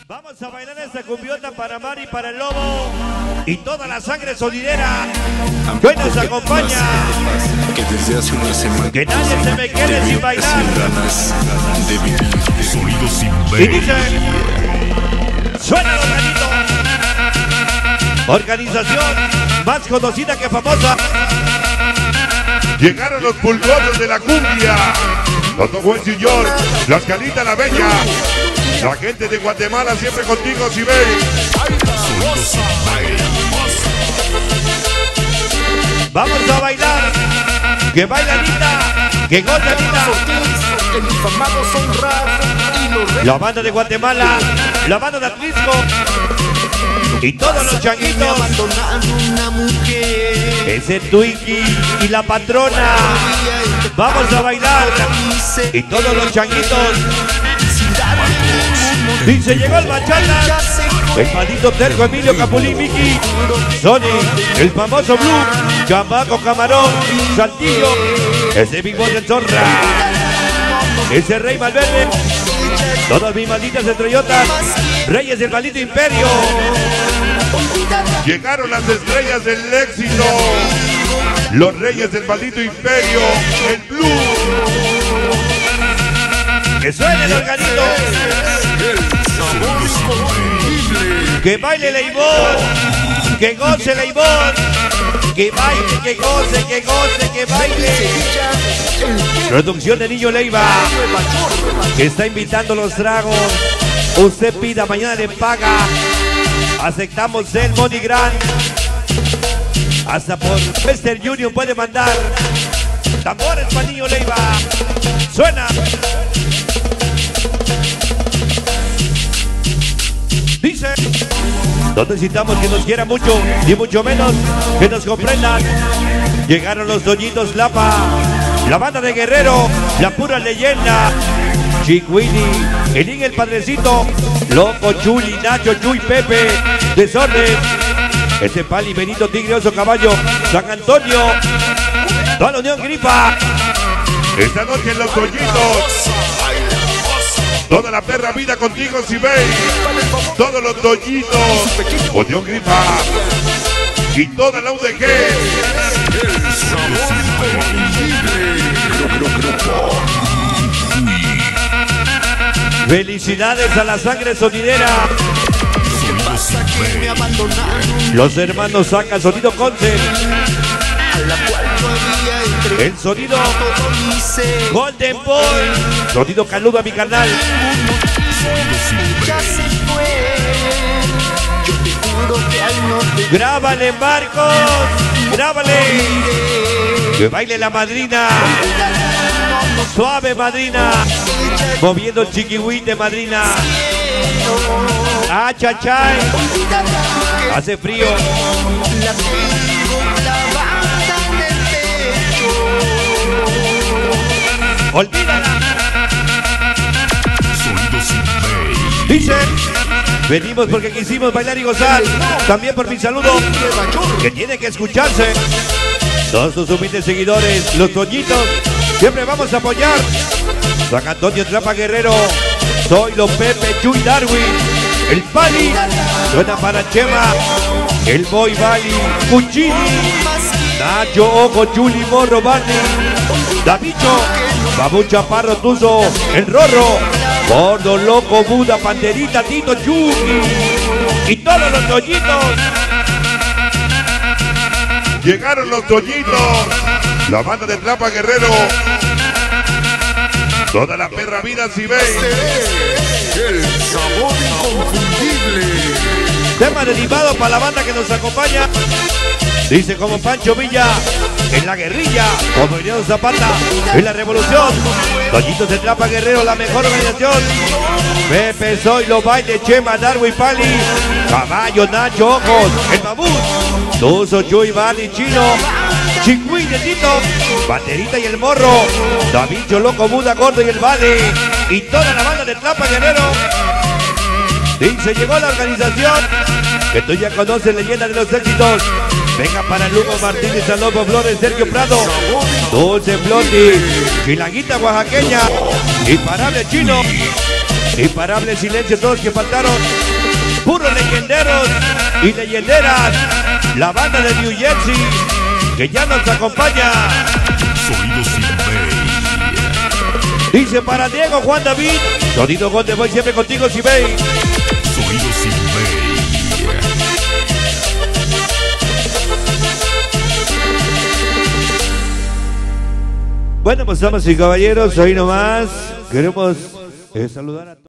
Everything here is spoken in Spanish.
Vamos a bailar esta cumbiota para Mari y para el Lobo y toda la sangre sonidera que hoy nos acompaña. Que desde hace una semana que nadie se me quede sin bailar. Ganas de vivir. Sonido sin Y dice, suena organito. Organización más conocida que famosa. Llegaron los pulgosos de la cumbia. Toto Buen Señor, Las Canitas La Bella. La gente de Guatemala siempre contigo, si veis. Vamos a bailar. Que baila Anita, que goza Anita. La banda de Guatemala, la banda de Atlisco y todos los changuitos. Ese Twinkie y la patrona. Vamos a bailar. Y todos los changuitos. Dice, llegó el bachata. El maldito terco Emilio Capulín Miki. Sony, el famoso Blue, Chamaco Camarón, Saltillo. Ese Big Boss del Zorra. Ese Rey Malverde. Todas mis malditas estrellotas. Reyes del maldito imperio. Llegaron las estrellas del éxito. Los reyes del maldito imperio. El Blue. Que suene el organito. Que baile Leibón. Que goce Leibón. Que baile, que goce, que goce, que baile. Producción de Niño Leiva, que está invitando los tragos. Usted pida, mañana le paga. Aceptamos el Money Grand. Hasta por Western Union puede mandar. Tambores para Niño Leiva. Suena. Dice, no necesitamos que nos quiera mucho, ni mucho menos que nos comprendan. Llegaron los Doñitos Lapa, la banda de Guerrero, la pura leyenda. Chiquini, el Padrecito, Loco, Chuli, Nacho, Chuy, Pepe, Desorden. Ese Pali, Benito, Tigre, Oso, Caballo, San Antonio, toda la Unión Gripa. Esta noche en los Doñitos. Toda la perra vida contigo, si veis. Todos los Doñitos. Unión Gripa. Y toda la UDG. Felicidades a la sangre sonidera. Los hermanos Saca, sonido Concert. El sonido Golden Boy. Sonido Caludo a mi canal. Grábale, Marcos. Grábale. Que baile la madrina. Suave, madrina. Moviendo el chiquihuite, madrina. Ah, chachay. Hace frío. Olvídala. Dice, venimos porque quisimos bailar y gozar. También por mi saludo, que tiene que escucharse. Todos sus humildes seguidores, los Toñitos, siempre vamos a apoyar. San Antonio, Trapa Guerrero, Zoilo, Pepe, Chuy, Darwin, el Pali, suena para Chema, el Boy Bali, Cuchini, Nacho, Ojo, Chuli, Morro, Barney, Davicho, Babu Chaparro, Tuzo, el Rorro, Gordo, Loco, Buda, Panderita, Tito, Chucky y todos los Toñitos. Llegaron los Toñitos. La banda de Trapa Guerrero. Toda la perra vida, si veis. El sabor inconfundible. Tema derivado para la banda que nos acompaña. Dice como Pancho Villa, en la guerrilla, como Emiliano Zapata, en la revolución. Toñitos de Trapa Guerrero, la mejor organización. Pepe, Zoilo, Baile, Chema, Darwin, Pali, Caballo, Nacho, Ojos, el Babú, Tuzo, Chuy, Bali, Chino, Chicuí, Tito, Baterita y el Morro, Davicho, Loco, Buda, Gordo y el Vale, y toda la banda de Trapa Guerrero. Dice, llegó la organización, que tú ya conoces, leyenda de los éxitos. Venga para Lugo Martínez, Alobo Flores, Sergio Prado, Dulce Flotti, Chilanguita oaxaqueña, Imparable Chino, Imparable silencio, todos que faltaron. Puros leyenderos y leyenderas. La banda de New Jersey que ya nos acompaña. Sonido sin Bay. Dice para Diego Juan David. Sonido Golden Boy siempre contigo, Sibey. Sonido sin Bay. Bueno, pues damas y caballeros, ahí nomás queremos saludar a todos.